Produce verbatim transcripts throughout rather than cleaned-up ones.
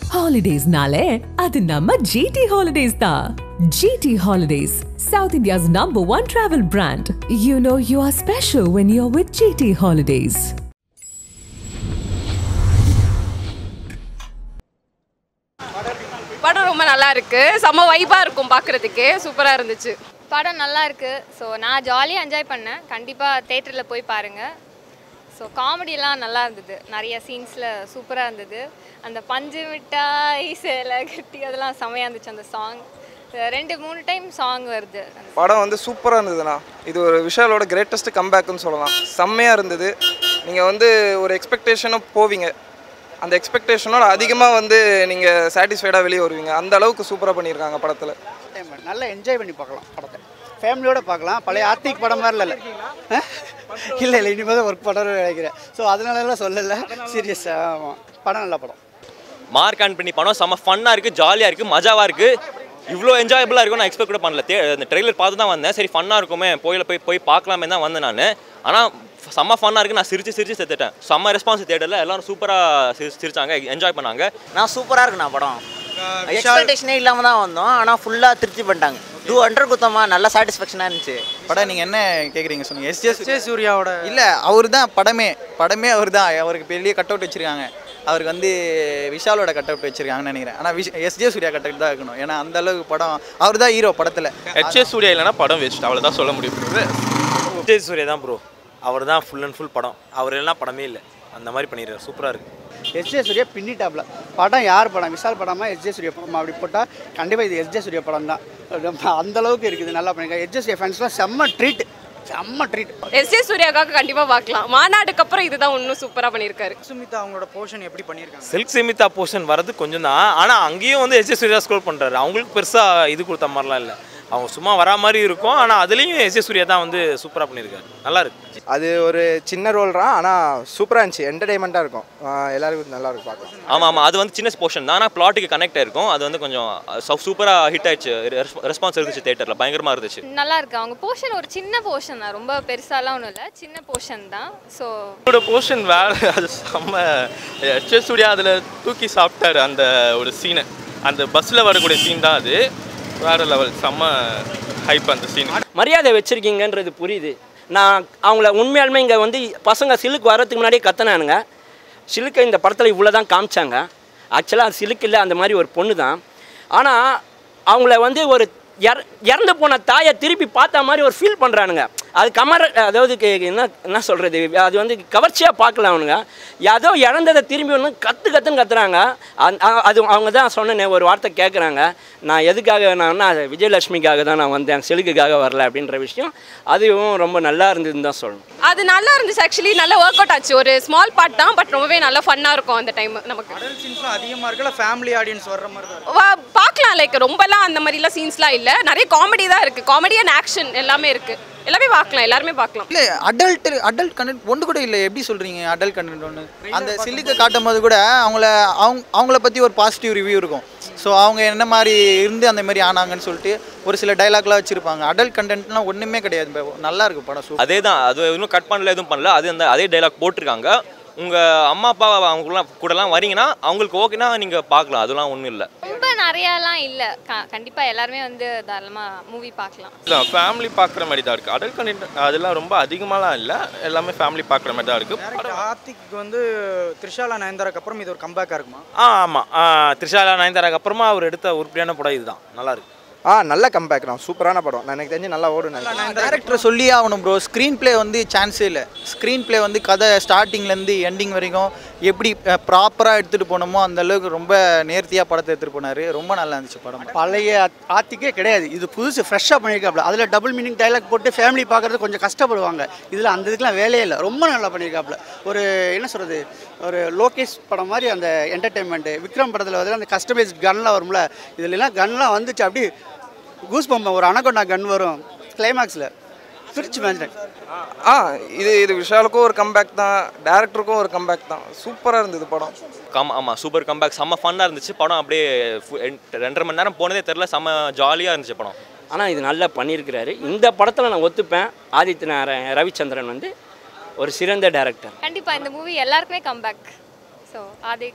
Holidays nale adu namma G T Holidays da. G T Holidays, South India's number one travel brand. You know you are special when you're with G T Holidays. படம் ரொம்ப நல்லா இருக்கு. செம வைபா இருக்கும் பார்க்கிறதுக்கு. சூப்பரா இருந்துச்சு. படம் நல்லா இருக்கு. ஸோ நான் ஜாலியாக என்ஜாய் பண்ணேன். கண்டிப்பாக தேட்டரில் போய் பாருங்கள். ஸோ காமெடியெல்லாம் நல்லா இருந்தது. நிறைய சீன்ஸில் சூப்பராக இருந்தது. அந்த பஞ்சு மிட்டாய் சேலை கட்டி அதெல்லாம் செமையாக இருந்துச்சு. அந்த சாங் ரெண்டு மூணு டைம் சாங் வருது. படம் வந்து சூப்பராக இருந்ததுண்ணா. இது ஒரு விஷாலோட கிரேட்டஸ்ட் கம்பேக்குன்னு சொல்லலாம். செம்மையாக இருந்தது. நீங்கள் வந்து ஒரு எக்ஸ்பெக்டேஷனும் போவீங்க, அந்த எக்ஸ்பெக்டேஷனோட அதிகமாக வந்து நீங்கள் சாட்டிஸ்ஃபைடாக வெளியே வருவீங்க. அந்த அளவுக்கு சூப்பராக பண்ணியிருக்காங்க படத்தில். நல்லா என்ஜாய் பண்ணி பார்க்கலாம். படத்தை ஃபேமிலியோடு பார்க்கலாம். பழைய ஆர்த்திக் படம் மாதிரி இல்லை இல்லை இல்லை இனிமேல் தான் ஒர்க் பண்ணுறேன்னு நினைக்கிறேன். ஸோ அதனாலலாம் சொல்லலை. சீரியஸாக ஆமாம், படம் நல்ல படம். மார்க் ஆன் பண்ணி படம் செம்ம ஃபன்னாக இருக்குது, ஜாலியாக இருக்குது, மஜாவாக இருக்குது. இவ்வளோ என்ஜாயபுளாக இருக்கும் நான் எக்ஸ்பெக்ட் கூட பண்ணல. தே அந்த ட்ரெய்லர் பார்த்து தான் வந்தேன். சரி ஃபன்னாக இருக்குமே, போயில போய் போய் பார்க்கலாமே தான் வந்தேன் நான். ஆனால் செம்ம ஃபன்னாக இருக்குது. நான் சிரிச்சு சிரிச்சு செத்துட்டேன். செம்ம ரெஸ்பான்ஸ் தேட்டரில் எல்லாரும் சூப்பராக சிரி சிரிச்சாங்க, என்ஜாய் பண்ணாங்க. நான் சூப்பராக இருக்குண்ணா படம். எக்ஸ்பெக்டேஷனே இல்லாமல் தான் வந்தோம், ஆனால் ஃபுல்லாக திருப்தி பண்ணிட்டாங்க. டூ ஹண்ட்ரட் குத்தமா நல்ல சாட்டிஸ்ஃபேக்ஷனாக இருந்துச்சு. படம் நீங்கள் என்ன கேட்குறீங்க சொல்லுங்கள். எஸ்ஜே சூர்யாவோட இல்லை, அவர் தான் படமே படமே அவர் தான். அவருக்கு பெரிய கட் அவுட் வச்சுருக்காங்க. அவருக்கு வந்து விஷாலோட கட் அவுட் வச்சுருக்காங்கன்னு நினைக்கிறேன். ஆனால் wish SJ Surya cut out தான் இருக்கணும். ஏன்னா அந்த அளவுக்கு படம் அவர் தான் ஹீரோ படத்தில். எஸ்ஜே சூர்யா இல்லைனா படம் வேஸ்ட், அவ்வளோதான் சொல்ல முடியும். எஸ்ஜே சூர்யா தான் ப்ரோ. அவர் தான் ஃபுல் அண்ட் ஃபுல் படம். அவர் எல்லாம் படமே இல்லை, அந்த மாதிரி பண்ணிடுறாரு. சூப்பராக இருக்குது. எஸ்ஜே சூர்யா பின்னிட்டாப்ல. படம் யார் படம்? விஷால் படமா எஸ்ஜே சூர்யா படமா? அப்படி போட்டால் கண்டிப்பாக இது எஸ்ஜே சூர்யா படம் தான். அந்தளவுக்கு இருக்குது, நல்லா பண்ணியிருக்காங்க. எஸ்ஜே சூர்யா ஃபேன்ஸ்லாம் செம்ம ட்ரீட், செம்ம ட்ரீட். எஸ்ஜே சூர்யாவுக்காக கண்டிப்பாக பார்க்கலாம். மாநாடுக்கு அப்புறம் இதுதான் இன்னும் சூப்பராக பண்ணியிருக்காரு. சுமிதா அவங்களோட போர்ஷன் எப்படி பண்ணியிருக்காங்க? சில்க் ஸ்மிதா போர்ஷன் வரது கொஞ்சம் தான், ஆனால் அங்கேயும் வந்து எஸ்ஜே சூர்யா ஸ்கோர் பண்ணுறாரு. அவங்களுக்கு பெருசாக இது கொடுத்த மாதிரிலாம் இல்லை, அவங்க சும்மா வரா மாதிரி இருக்கும். ஆனால் அதுலேயும் எஸ்ஜே சூர்யா தான் வந்து சூப்பராக பண்ணியிருக்காரு. நல்லா இருக்கு. அது ஒரு சின்ன ரோல் தான், ஆனால் சூப்பராக இருந்துச்சு. என்டர்டைன்மெண்ட்டாக இருக்கும், எல்லாருக்கும் நல்லா இருக்கும் பார்க்கலாம். ஆமாம் ஆமாம், அது வந்து சின்ன போர்ஷன் தான், ஆனால் பிளாட்டுக்கு கனெக்ட் ஆயிருக்கும். அது வந்து கொஞ்சம் சூப்பராக ஹிட் ஆயிடுச்சு. ரெஸ்பான்ஸ் இருந்துச்சு தேட்டரில், பயங்கரமாக இருந்துச்சு. நல்லா இருக்கு. அவங்க போர்ஷன் ஒரு சின்ன போர்ஷன் தான், ரொம்ப பெருசாலாம் ஒன்றும் இல்லை, சின்ன போர்ஷன் தான். ஸோ அவரோட போர்ஷன் வேறு, அது செம்ம. எஸ்ஜே சூர்யா அதில் தூக்கி சாப்பிட்டாரு அந்த ஒரு சீனை. அந்த பஸ்ஸில் வரக்கூடிய சீன் தான் அது, வேறு லெவல், செம்ம ஹைப் அந்த சீன். மரியாதை வச்சுருக்கீங்கன்றது புரியுது. நான் அவங்கள உண்மையாலுமே இங்கே வந்து பசங்க சிலுக்கு வர்றதுக்கு முன்னாடியே கத்தினானுங்க. சிலுக்கை இந்த படத்தில் இவ்வளோ தான் காமிச்சாங்க. ஆக்சுவலாக அது சிலுக்கு இல்லை, அந்த மாதிரி ஒரு பொண்ணு தான். ஆனால் அவங்கள வந்து ஒரு இற இறந்து போன தாயை திருப்பி பார்த்த மாதிரி ஒரு ஃபீல் பண்ணுறானுங்க. அது கமர அதாவது என்ன என்ன சொல்கிறது, அது வந்து கவர்ச்சியாக பார்க்கல. அவனுங்க ஏதோ இறந்ததை திரும்பி ஒன்று கற்று கற்றுன்னு கத்துறாங்க. அது அவங்க தான் சொன்னேன் ஒரு வார்த்தை கேட்குறாங்க, நான் எதுக்காக நான்னா விஜயலட்சுமிக்காக தான் நான் வந்தேன், செலுக்குக்காக வரல அப்படின்ற விஷயம். அதுவும் ரொம்ப நல்லா இருந்ததுன்னு தான் சொல்லணும். அது நல்லா இருந்துச்சு. ஆக்சுவலி நல்லா ஒர்க் அவுட் ஆச்சு. ஒரு ஸ்மால் பார்ட் தான், பட் ரொம்பவே நல்லா ஃபன்னாக இருக்கும் அந்த டைம். நமக்கு அடல்ட் சீன்ஸ்லாம் அதிகமாக இருக்குல்ல, ஃபேமிலி ஆடியன்ஸ் வர்ற மாதிரி தான் பார்க்கலாம். லைக் ரொம்பலாம் அந்த மாதிரிலாம் சீன்ஸ்லாம் இல்லை, நிறைய காமெடி தான் இருக்குது. காமெடி அண்ட் ஆக்ஷன் எல்லாமே இருக்குது. எல்லாமே பார்க்கலாம், எல்லாருமே பார்க்கலாம். இல்லை அடல்ட் அடல்ட் கண்டென்ட் ஒன்று கூட இல்லை. எப்படி சொல்கிறீங்க அடல்ட் கண்டென்ட் ஒன்று? அந்த சில்லுக்கு காட்டும் போது கூட அவங்கள அவங்க அவங்கள பற்றி ஒரு பாசிட்டிவ் ரிவ்யூ இருக்கும். ஸோ அவங்க என்ன மாதிரி இருந்து அந்த மாதிரி ஆனாங்கன்னு சொல்லிட்டு ஒரு சில டைலாக்லாம் வச்சுருப்பாங்க. அடல்ட் கண்டென்ட்லாம் ஒன்றுமே கிடையாது. நல்லா இருக்குது படம். அதே தான், அது இன்னும் கட் பண்ணல, எதுவும் பண்ணல. அது அந்த அதே டைலாக் போட்டிருக்காங்க. உங்கள் அம்மா அப்பா அவங்களாம் கூடலாம் வரீங்கன்னா அவங்களுக்கு ஓகேனா நீங்கள் பார்க்கலாம், அதெல்லாம் ஒன்றும் இல்லை. ரொம்ப நிறையாலாம் இல்லை. கண்டிப்பாக எல்லாருமே வந்து தாராளமாக மூவி பார்க்கலாம். இல்லை ஃபேமிலி பார்க்குற மாதிரி தான் இருக்குது. அடல்ட் கண்டென்ட் அதெல்லாம் ரொம்ப அதிகமாகலாம் இல்லை, எல்லாமே ஃபேமிலி பார்க்குற மாதிரி தான் இருக்குது. ஆர்த்திக் வந்து த்ரிஷாலா நயன்தாராக்கு அப்புறம் இது ஒரு கம்பேக்காக இருக்குமா? ஆ ஆமாம், த்ரிஷாலா நயன்தாராக்கு அப்புறமா அவர் எடுத்த உருப்படியான படம் இதுதான். நல்லா இருக்கு. ஆ நல்ல கம்பேக் தான், சூப்பரான படம். நான் எனக்கு தெரிஞ்சு நல்லா ஓடும். டேரக்டர் சொல்லியே ஆகணும் ப்ரோ. ஸ்க்ரீன் பிளே வந்து சான்ஸே இல்லை. ஸ்க்ரீன் பிளே வந்து கதை ஸ்டார்டிங்லேருந்து எண்டிங் வரைக்கும் எப்படி ப்ராப்பராக எடுத்துகிட்டு போனோமோ அந்த அளவுக்கு ரொம்ப நேர்த்தியாக படத்தை எடுத்துகிட்டு போனார். ரொம்ப நல்லா இருந்துச்சு படம். பழைய ஆர்த்திக்கே கிடையாது, இது புதுசு ஃப்ரெஷ்ஷாக பண்ணியிருக்காப்புல. அதில் டபுள் மீனிங் டைலாக் போட்டு ஃபேமிலி பார்க்குறது கொஞ்சம் கஷ்டப்படுவாங்க. இதில் அந்த இதுக்கெலாம் வேலையே இல்லை, ரொம்ப நல்லா பண்ணியிருக்காப்புல. ஒரு என்ன சொல்கிறது, ஒரு லோகேஷ் படம் மாதிரி அந்த என்டர்டெயின்மெண்ட்டு. விக்ரம் படத்தில் வந்து அந்த கஸ்டமைஸ் கன்லாம் வரும்ல, இதுலலாம் கன்லாம் வந்துச்சு. அப்படி கூஸ் பம்பம் ஒரு அனகொண்டா கன் வரும் கிளைமேக்ஸில், பிரிச்சு மேஞ்சிட்டேன். ஆ இது இது விஷாலுக்கும் ஒரு கம்பேக் தான், டேரக்டருக்கும் ஒரு கம்பேக் தான். சூப்பராக இருந்தது படம். கம் ஆமாம், சூப்பர் கம்பேக், செம்ம ஃபன்னாக இருந்துச்சு படம். அப்படியே ரெண்டரை மணி நேரம் போனதே தெரில, செம்ம ஜாலியாக இருந்துச்சு படம். ஆனால் இது நல்லா பண்ணியிருக்கிறாரு. இந்த படத்தில் நான் ஒத்துப்பேன், ஆதித்ய ரவிச்சந்திரன் வந்து ஒரு சிறந்த டைரக்டர். கண்டிப்பாக இந்த மூவி எல்லாருக்குமே comeback. So Adhik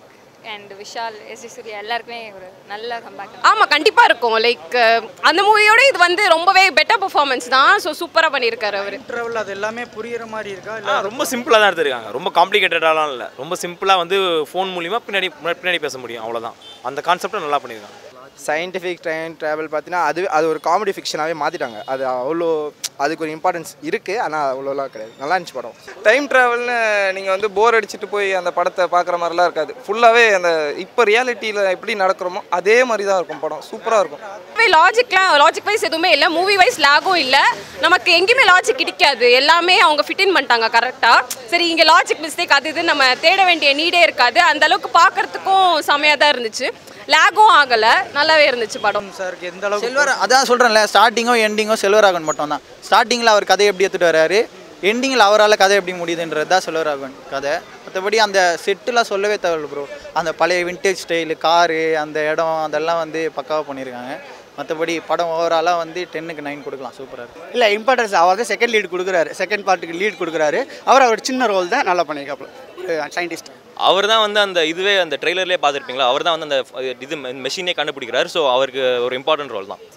and Vishal S Surya எல்லாருக்குமே ஒரு நல்ல கம்பேக். ஆமாம் கண்டிப்பாக இருக்கும். லைக் அந்த மூவியோட இது வந்து ரொம்பவே பெட்டர் பெர்ஃபார்மன்ஸ் தான். ஸோ சூப்பராக பண்ணியிருக்காரு அவர். ட்ராவல் அது எல்லாமே புரியுற மாதிரி இருக்கா? இல்லை ரொம்ப சிம்பிளாக தான் எடுத்துருக்காங்க. ரொம்ப காம்ப்ளிகேட்டடாலாம் இல்லை. ரொம்ப சிம்பிளாக வந்து ஃபோன் மூலிமா பின்னாடி பின்னாடி பேச முடியும், அவ்வளோதான். அந்த கான்செப்டை நல்லா பண்ணியிருக்காங்க. சயின்டிஃபிக் டைம் ட்ராவல் பார்த்தீங்கன்னா அது அது ஒரு காமெடி ஃபிக்ஷனாகவே மாற்றிட்டாங்க. அது அவ்வளோ அதுக்கு ஒரு இம்பார்ட்டன்ஸ் இருக்குது, ஆனால் அவ்வளோலாம் கிடையாது. நல்லா இருந்துச்சு படம். டைம் ட்ராவல்னு நீங்கள் வந்து போர் அடிச்சுட்டு போய் அந்த படத்தை பார்க்குற மாதிரிலாம் இருக்காது. ஃபுல்லாகவே அந்த இப்போ ரியாலிட்டியில் எப்படி நடக்கிறோமோ அதே மாதிரி தான் இருக்கும் படம். சூப்பராக இருக்கும். லாஜிக்லாம் லாஜிக் வைஸ் எதுவுமே இல்லை, மூவி வைஸ் லாகும் இல்லை. நமக்கு எங்கேயுமே லாஜிக் கிடைக்காது, எல்லாமே அவங்க ஃபிட் இன் பண்ணிட்டாங்க கரெக்டாக. சரி இங்கே லாஜிக் மிஸ்டேக் அது இது நம்ம தேட வேண்டிய நீடே இருக்காது. அந்த அளவுக்கு பார்க்குறதுக்கும் செமையாக தான் இருந்துச்சு. லேகும் ஆகலை, நல்லாவே இருந்துச்சு படம். சார் எந்த அளவுக்கு செல்வர் அதான் சொல்கிறேன்ல, ஸ்டார்டிங்கோ எண்டிங்கோ செல்வராகவன் மட்டும் தான். ஸ்டார்டிங்கில் அவர் கதையை எப்படி எடுத்துகிட்டு வர்றாரு, எண்டிங்கில் அவரால் கதை எப்படி முடியுதுன்றது தான் செல்வராகவன் கதை. மற்றபடி அந்த செட்டுலாம் சொல்லவே தேவையில்லை ப்ரோ. அந்த பழைய விண்டேஜ் ஸ்டைலு, காரு, அந்த இடம் அதெல்லாம் வந்து பக்காவாக பண்ணியிருக்காங்க. மற்றபடி படம் ஓவராலாக வந்து டென்னுக்கு நைன் கொடுக்கலாம். சூப்பராக இருக்குது. இல்லை இம்பார்ட்டன்ஸ் அவர் தான் செகண்ட் லீட் கொடுக்குறாரு, செகண்ட் பார்ட்டுக்கு லீட் கொடுக்குறாரு. அவர் அவர் சின்ன ரோல் தான் நல்லா பண்ணியிருக்காப்புல. சயின்டிஸ்ட் அவர் தான் வந்து அந்த இதுவே அந்த ட்ரெய்லர்லேயே பார்த்துருப்பீங்களா, அவர் தான் வந்து அந்த இது மெஷினே கண்டுபிடிக்கிறாரு. ஸோ அவருக்கு ஒரு இம்பார்ட்டன்ட் ரோல் தான்.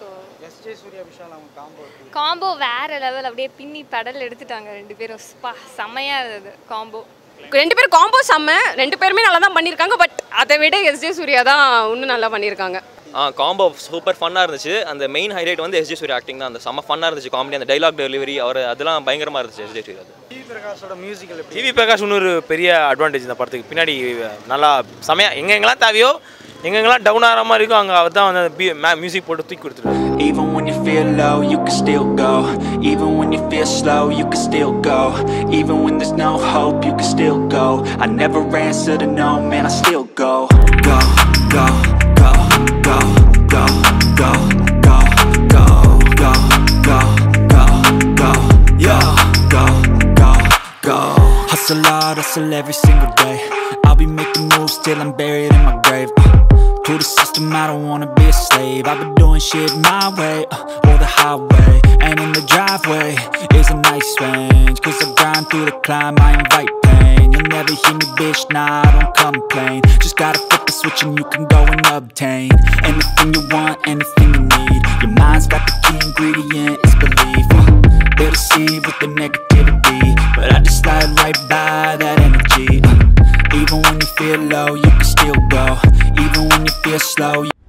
காம்போ வேற லெவல், அப்படியே பின்னி பெடல் எடுத்துட்டாங்க ரெண்டு பேரும். ஸ்பா செம்மையாக இருந்தது காம்போ. ரெண்டு பேரும் காம்போ செம்ம, ரெண்டு பேருமே நல்லா தான் பண்ணியிருக்காங்க. பட் அதை விட எஸ்ஜே சூர்யா தான் இன்னும் நல்லா பண்ணியிருக்காங்க. ஆ காம்போ சூப்பர் ஃபன்னாக இருந்துச்சு. அந்த மெயின் ஹைலைட் வந்து எஸ்ஜே சூர்யா ஆக்டிங் தான். அந்த செம்ம ஃபன்னாக இருந்துச்சு. காமெடி, அந்த டைலாக் டெலிவரி, அவர் அதெல்லாம் பயங்கரமாக இருந்துச்சு எஸ்ஜே சூர்யா. டிவி பிரகாஷோட மியூசிக்கல் டிவி பிரகாஷ் இன்னொரு பெரிய அட்வான்டேஜ் இந்த படத்துக்கு. பின்னாடி நல்லா செமையாக எங்கெங்கெல்லாம் தேவையோ எங்கெங்கெல்லாம் டவுன் ஆகிற மாதிரி இருக்கும் அங்கே அவர் தான் வந்து மியூசிக் போட்டு தூக்கி கொடுத்துருவாரு. Even when you feel low, you can still go. Even when you feel slow, you can still go. Even when there's no hope, you can still go. I never answer to no, man, I still go. Go, go, go, go, go, go, go, go, go, go, go, go, yeah, go, go, go. Hustle hard, hustle every single day. I'll be making moves till I'm buried in my grave. uh, To the system, I don't wanna be a slave. I've been doing shit my way, uh, or the highway. And in the driveway is a nice range. Cause I grind through the climb, I invite pain. You'll never hear me, bitch, nah, I don't complain. Just gotta flip the switch and you can go and obtain anything you want, anything you need. Your mind's got the key ingredient, it's belief. uh, They'll deceive with the negativity, but I just slide right by that energy. uh, Even when you feel low, you can still go. Even when you feel slow, you